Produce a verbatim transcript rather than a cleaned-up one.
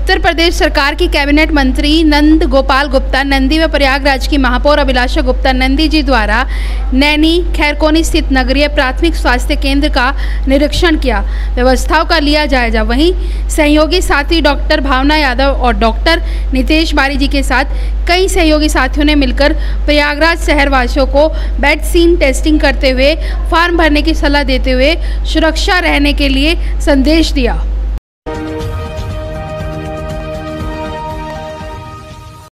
उत्तर प्रदेश सरकार की कैबिनेट मंत्री नंद गोपाल गुप्ता नंदी व प्रयागराज की महापौर अभिलाषा गुप्ता नंदी जी द्वारा नैनी खैरकोनी स्थित नगरीय प्राथमिक स्वास्थ्य केंद्र का निरीक्षण किया, व्यवस्थाओं का लिया जायजा। वहीं सहयोगी साथी डॉक्टर भावना यादव और डॉक्टर नितेश बारी जी के साथ कई सहयोगी साथियों ने मिलकर प्रयागराज शहर वासियों को वैक्सीन टेस्टिंग करते हुए फॉर्म भरने की सलाह देते हुए सुरक्षा रहने के लिए संदेश दिया।